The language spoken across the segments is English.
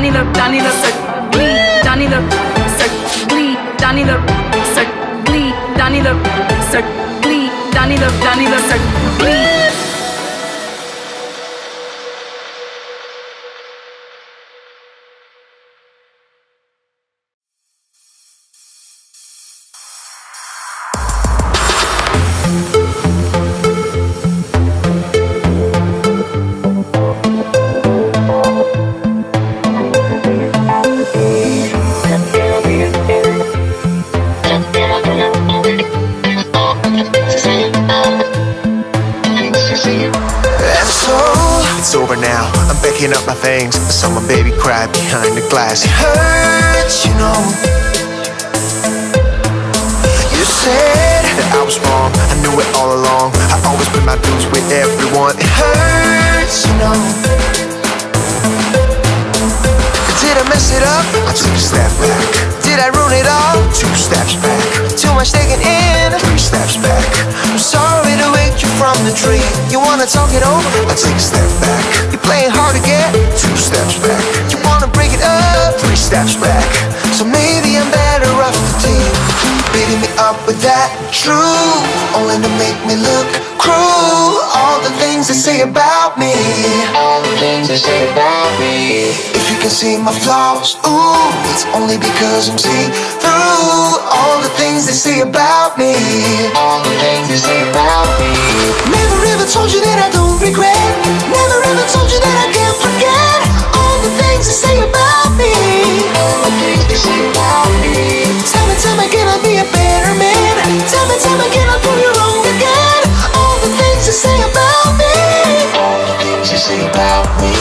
It's over now, I'm picking up my things. Saw my baby cry behind the glass. It hurts, you know. You said that I was wrong, I knew it all along. I always put my dues with everyone. It hurts, you know. Did I mess it up? I took a step back. Did I ruin it all? 2 steps back. Too much taking in. 3 steps back. I'm sorry to wake you from the tree. You wanna talk it over? I take a step back. You're playing hard to get. 2 steps back. You wanna break it up? 3 steps back. So maybe I'm better off the team. Beating me up with that truth, only to make me look cruel. All the things they say about me, all the things they say about me. If you can see my flaws, ooh, it's only because I'm see-through. All the things they say about me, all the things they say about me. Never ever told you that I don't regret. Never ever told you that I can't forget. All the things they say about me, all the things they say about me. Time again I'll be a better man. Time again I'll prove you wrong again. All the things they say about me, all the things they say about me.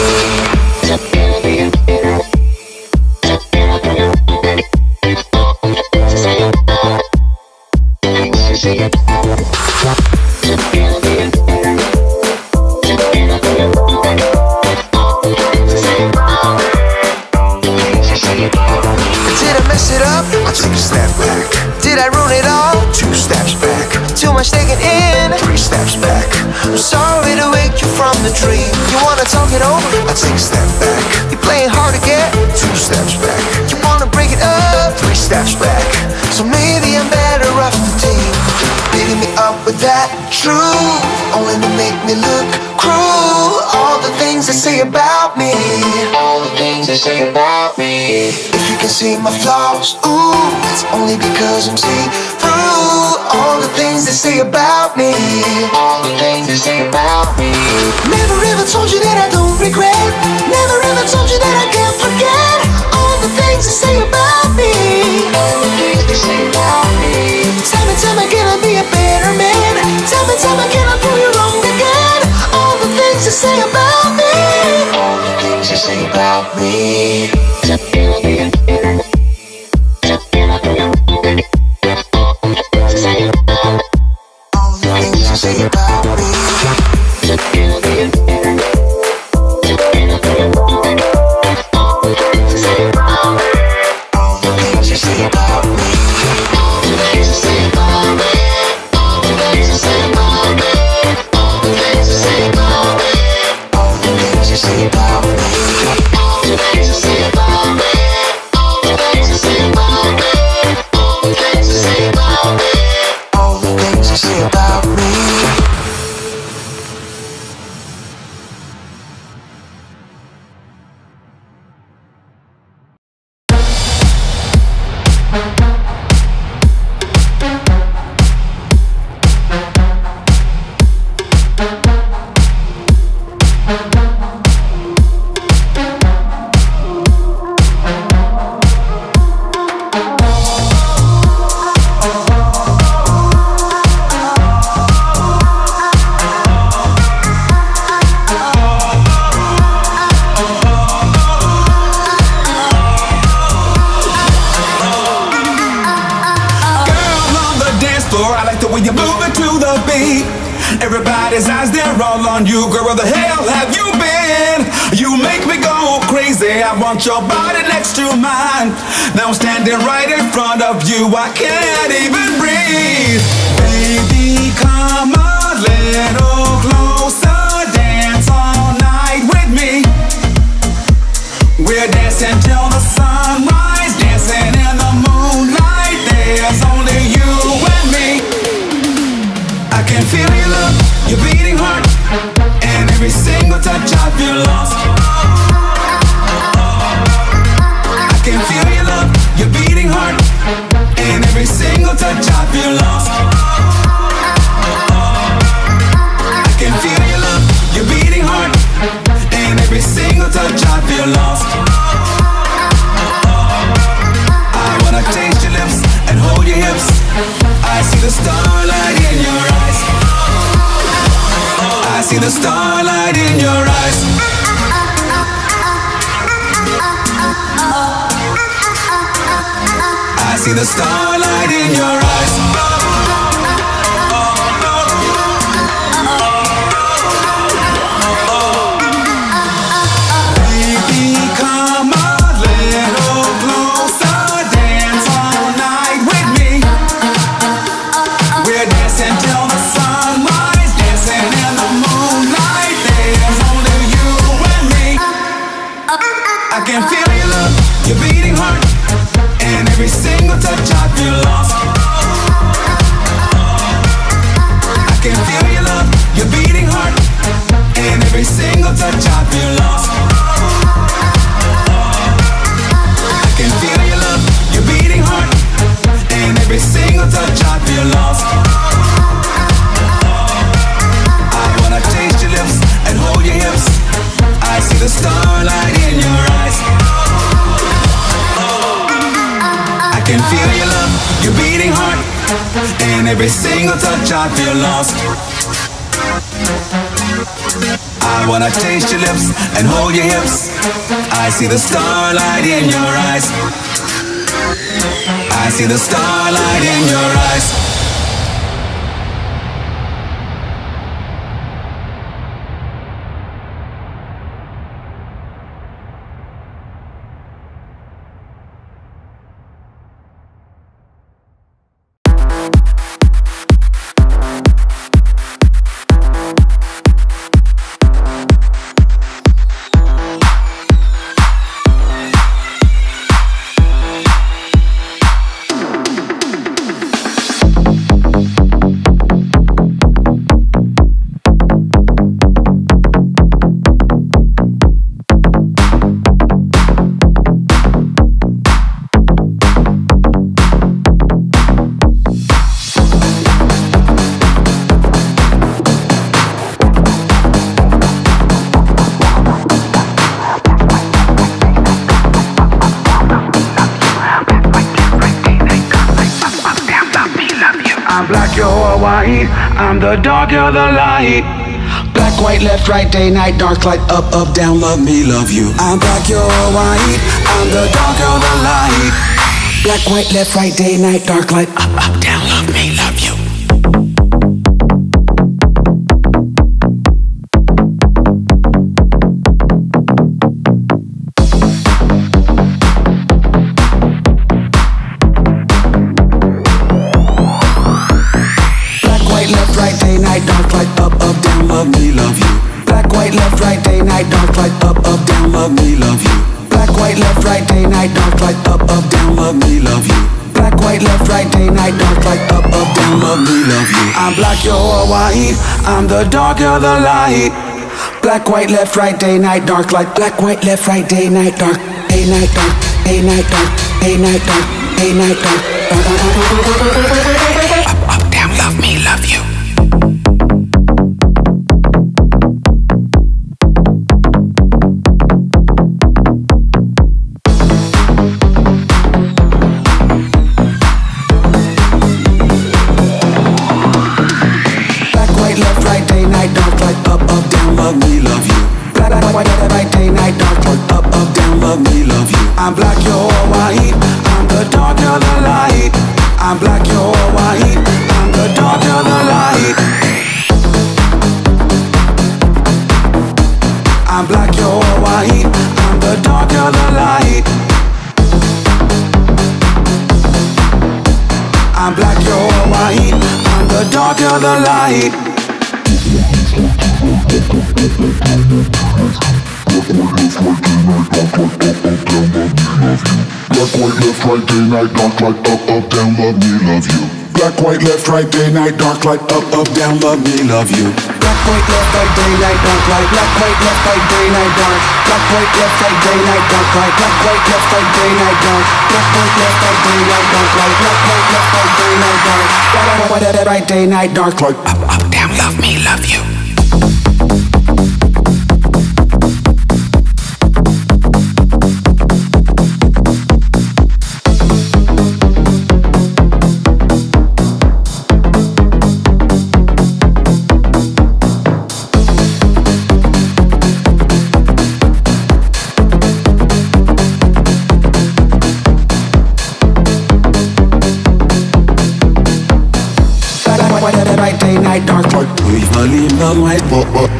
Did I mess it up? I took a step back. Did I ruin it all? 2 steps back. Too much taking in. 3 steps back. I'm sorry to wake you from the tree. You wanna talk it over? I take a step back. You're playing hard to get. 2 steps back. You wanna break it up? 3 steps back. So maybe I'm better off the team. Beating me up with that truth, only to make me look cruel. All the things they say about me, all the things they say about me. If you can see my flaws, ooh, it's only because I'm see-through. All the things they say about me, all the things they say about me. Never ever told you that I don't regret. Never ever told you that I can't forget. All the things they say about me, all the things they say about me. Time again I'll be a better man. Time again I'll prove you wrong again. All the things they say about me, all the things they say about me. All the things they say about me. Everybody's eyes, they're all on you. Girl, where the hell have you been? You make me go crazy. I want your body next to mine. Now I'm standing right in front of you. I can't even breathe. Baby, come a little closer. Dance all night with me. We're dancing till the sunrise, dancing in the moonlight. There's only you and me. I can feel your love, your beating heart, and every single touch I feel lost. I can feel your love, your beating heart, and every single touch I feel lost. I can feel your love, your beating heart, and every single touch I feel lost. I wanna taste your lips and hold your hips. I see the starlight in your eyes. I see the starlight in your eyes. I see the starlight in your eyes. Baby, come a little closer, dance all night with me. We're dancing till the sunrise, dancing in the moonlight. There's only you and me. I can feel your love, your beating heart, and every single touch I feel lost. I can feel your love, your beating heart, and every single touch I feel lost. I can feel your love, your beating heart, and every single touch I feel lost. I wanna taste your lips and hold your hips. I see the starlight in your eyes. I can feel your love, your beating heart, and every single touch I feel lost. I wanna taste your lips and hold your hips. I see the starlight in your eyes. I see the starlight in your eyes. I'm the dark, you're the light. Black, white, left, right, day, night, dark, light, up, up, down, love me, love you. I'm black, you're white. I'm the dark, you're the light. Black, white, left, right, day, night, dark, light, up, up, down, love me, love you. Love me, love you. Black, white, left, right, day, night, dark, light, up, up, down, love me, love you. Black, white, left, right, day, night, dark, light, up, up, down, love me, love you. Black, white, left, right, day, night, dark, light, up, up, down, love me, love you. I'm black, you're white. I'm the dark, you're the light. Black, white, left, right, day, night, dark, light. Black, white, left, right, day, night, dark, day, night, dark, day, night, dark, day, night, dark, day, night, dark. Up, up, down, love me, love you. I'm black, you're white. I'm the dark, you're the light. I'm black, you're white. I'm the dark, you're the light. I'm black, you're white. I'm the dark, you're the light. I'm black, you're white. I'm the dark, you're the light. Right day, night, dark, like up, down, love me, love you. Right day, night, dark, like leave the light.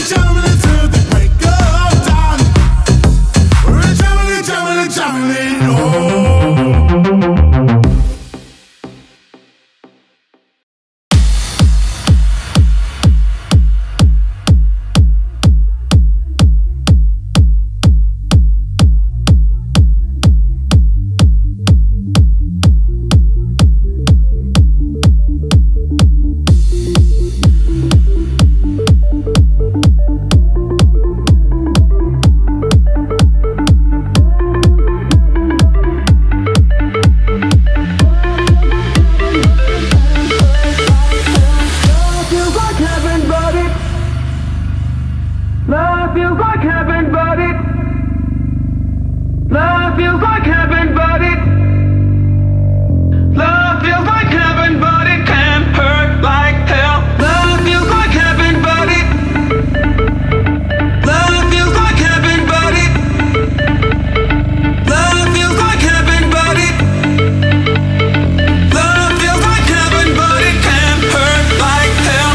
Javelin. Love feels like heaven, but it. Love feels like heaven, but it can hurt like hell. Love feels like heaven, but it. Love feels like heaven, but it. Love feels like heaven, but it. Love feels like heaven, but it can hurt like hell.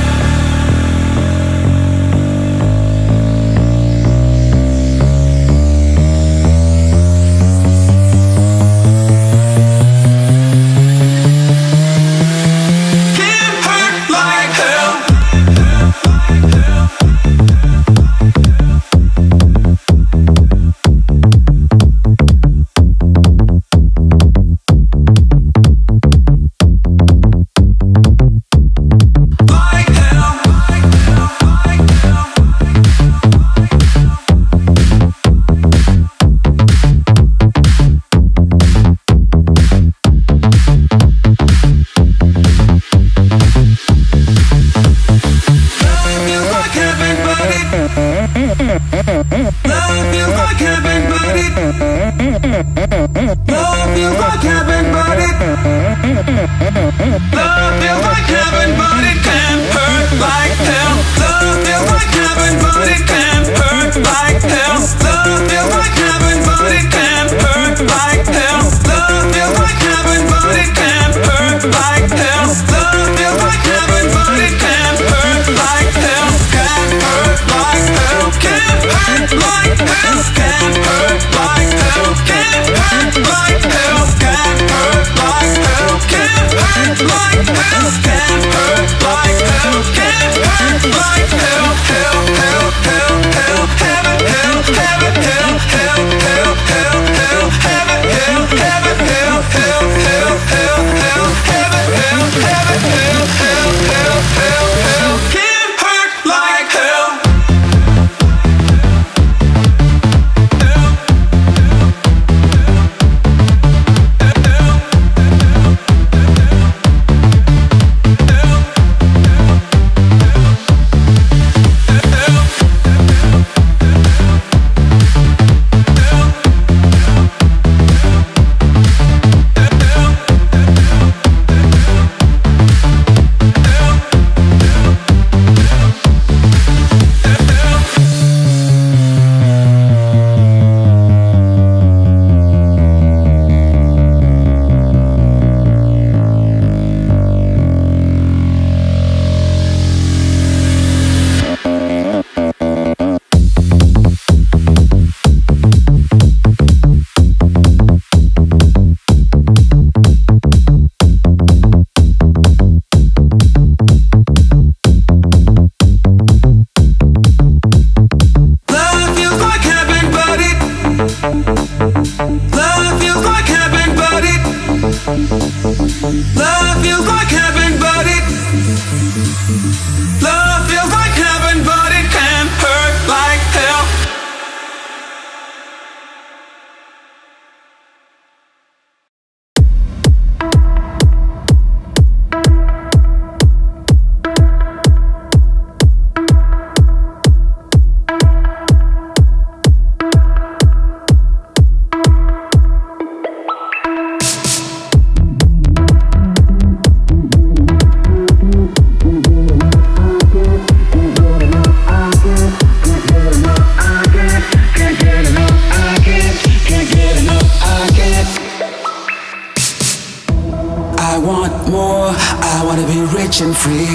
And free.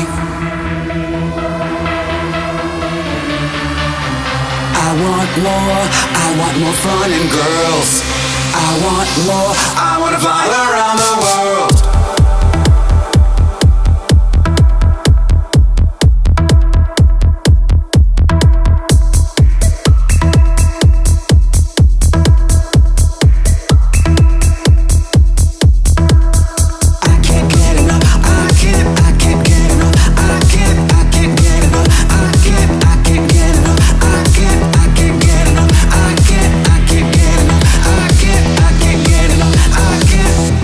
I want more fun and girls. I want more, I wanna fly around the world. I can't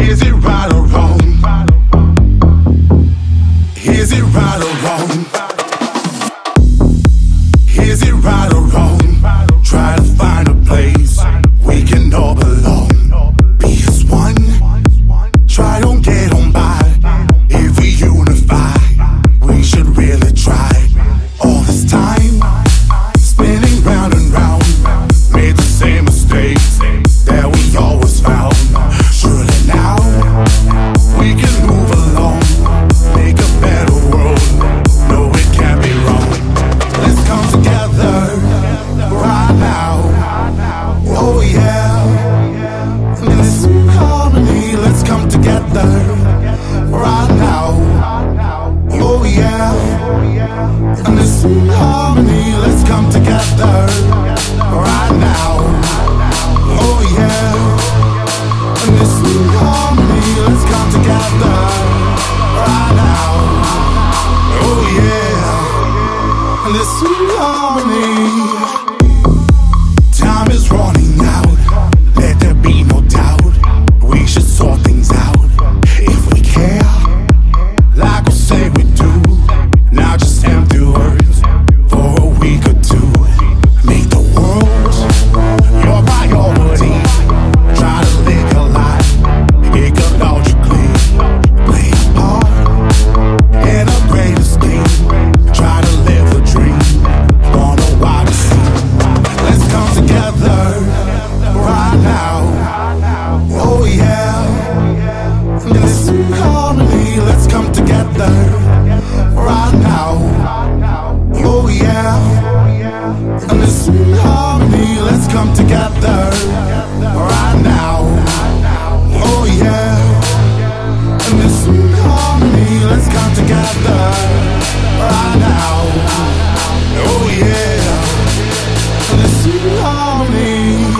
Is it right or wrong? Is it right or wrong? Is it right or wrong? Try to find a place we can all belong. Be as one. Try, don't get on by. If we unify, we should really try. All this time, spinning round and round, made the same mistakes that we always found. Surely now, we can move along, make a better world. No, it can't be wrong. Let's come together right now. Oh yeah, in this harmony, let's come together right now. Oh yeah, in this harmony, let's come together right now. Oh yeah, in this harmony, let's come together right now. Oh yeah, in this harmony. Time is running out, let there be no doubt. We should sort things out if we care, like we say we do. Now just empty words for a week or two. Make the world your priority. Try to live your life ecologically. Play a part in a greater scheme. Try to live the dream on a wider scene. Let's come together right now. Oh yeah, in this harmony, let's come together right now. Oh yeah, in this harmony, let's come together right now. Oh yeah, in this harmony, let's come together right now. Oh yeah, in this harmony.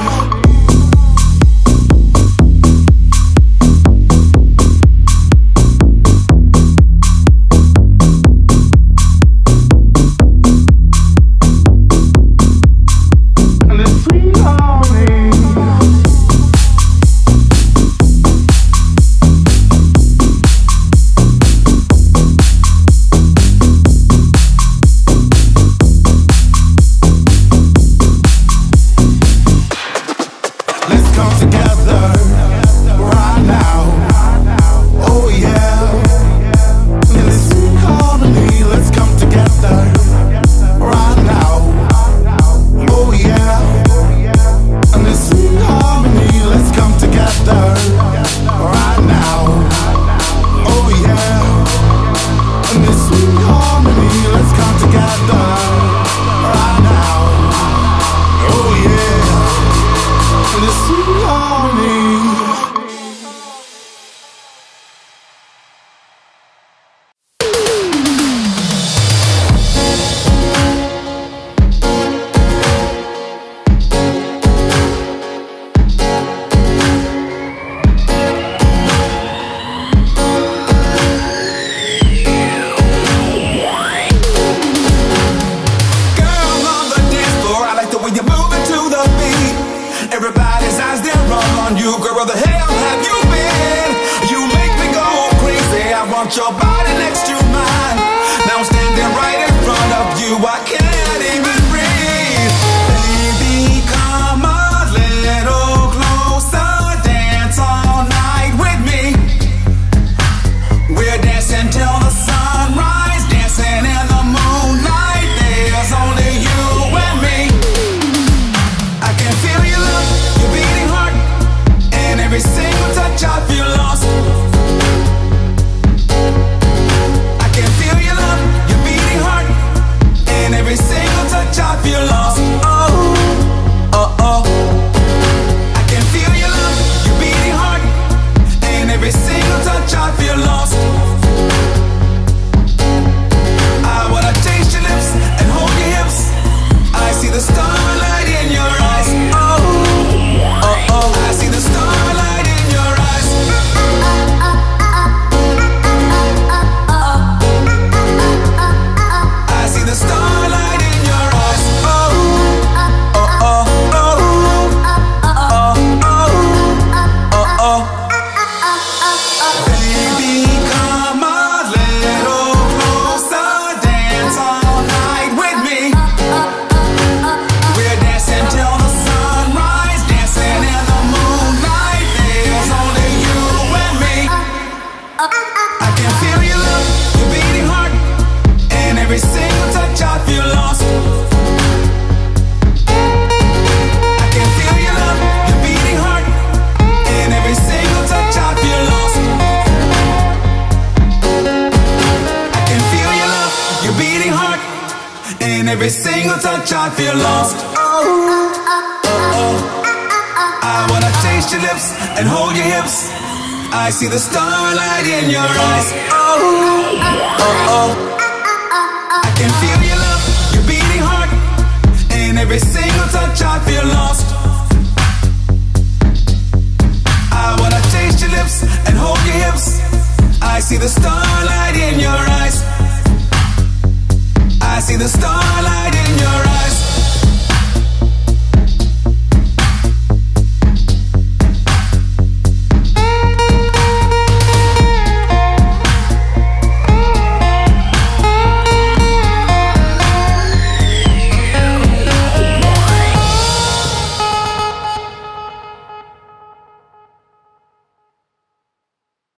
Your body next to mine. Now I'm standing right in front of you. I can't even breathe. Baby, come a little closer. Dance all night with me. We're dancing till the sunrise, dancing in the moonlight. There's only you and me. I can feel your love, your beating heart, and every single touch I feel lost. I can feel your love, your beating heart, and every single touch I feel lost. I can feel your love, your beating heart, and every single touch I feel lost. I can feel your love, your beating heart, and every single touch I feel lost. I wanna taste your lips and hold your hips. I see the starlight in your eyes. I can feel your love, your beating heart, and every single touch I feel lost. I wanna taste your lips and hold your hips. I see the stars